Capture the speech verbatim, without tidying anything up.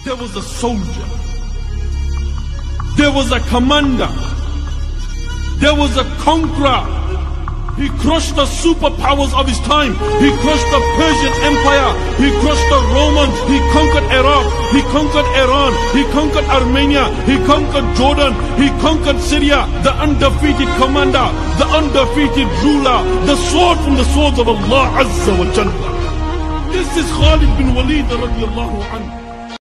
There was a soldier. There was a commander. There was a conqueror. He crushed the superpowers of his time. He crushed the Persian Empire. He crushed the Romans. He conquered Iraq. He conquered Iran. He conquered Armenia. He conquered Jordan. He conquered Syria. The undefeated commander. The undefeated ruler. The sword from the swords of Allah Azza wa Jalla. This is Khalid bin Walid radiallahu anhu.